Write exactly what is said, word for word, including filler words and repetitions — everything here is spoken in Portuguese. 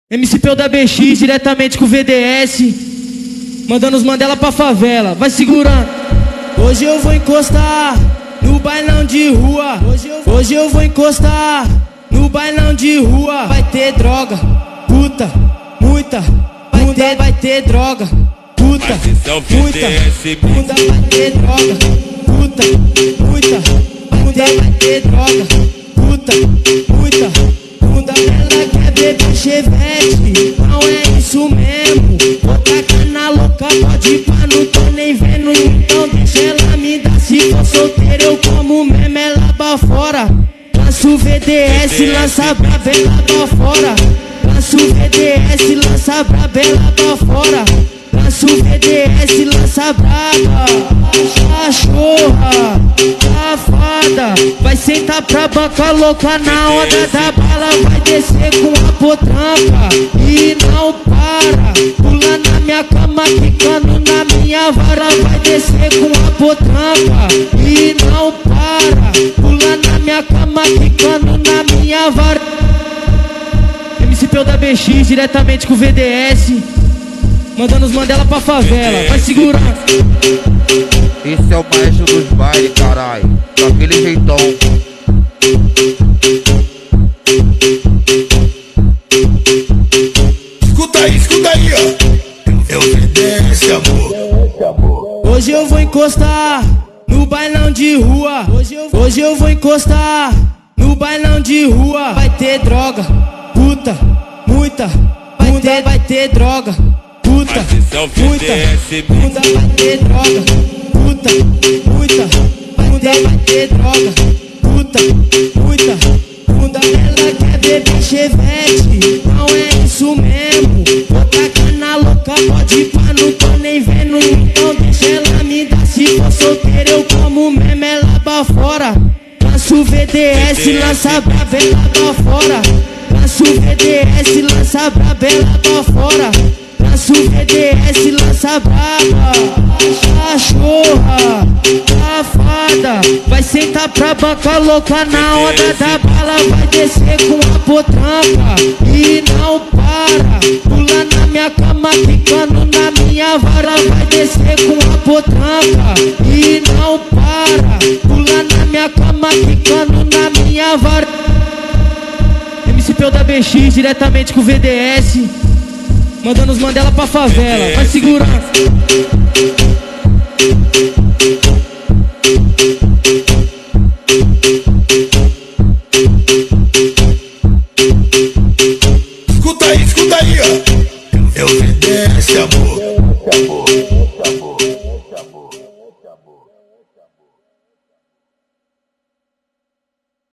M C Peu da B X, diretamente com o V D S, mandando os Mandela pra favela, vai segurando. Hoje eu vou encostar no bailão de rua. Hoje eu, hoje eu vou encostar no bailão de rua. Vai ter droga, puta, muita. Vai ter, vai ter droga, puta, muita. Bunda vai ter droga, puta, muita. Vai ter, vai ter droga, puta, muita. Bunda ela quer beber chevette, não é isso mesmo. Vou tacar na louca, pode ir pra não tô nem vendo. Então deixa ela me dar, se for solteira eu como mesmo ela pra fora. Lança o V D S, lança braba ela pra fora. Lança o V D S, lança braba ela pra fora. Lança o V D S, lança braba. Cachorra, safada, vai sentar pra banca louca na onda da bala. Vai descer com a potranca e não para. Pula na minha cama, quicando na minha vara. Vai descer com a potranca e não para. Pula na minha cama, quicando na minha vara. M C Peu da B X, diretamente com o V D S, mandando os Mandela pra favela, vai segurando. Esse é o maestro dos bailes, caralho, daquele jeitão. Escuta aí, escuta aí, ó. É o V D S, amor. Hoje eu vou encostar no bailão de rua. Hoje eu, hoje eu vou encostar no bailão de rua. Vai ter droga, puta, muita. Vai ter, vai ter droga, puta, muita. Bunda vai ter droga, puta, muita. Bunda vai ter droga, puta, muita. Bunda ela quer beber chevette, não é isso mesmo. Vou tacar na louca, pode ir pra não tô nem vendo. Então deixa ela me dar, se for solteira eu como mesmo ela pra fora. Lança o V D S, lança braba ela pra fora. Lança o V D S, lança braba ela pra fora. Lança o V D S, lança braba. Cachorra, safada, vai sentar pra banca louca na onda da bala. Vai descer com a potranca e não para. Pula na minha cama, quicando na minha vara. Vai descer com a potranca e não para. Pula na minha cama, quicando na minha vara. M C Peu da B X, diretamente com o V D S, mandando os Mandela pra favela, vai segurando. Escuta aí, escuta aí, ó. É o V D S, amor.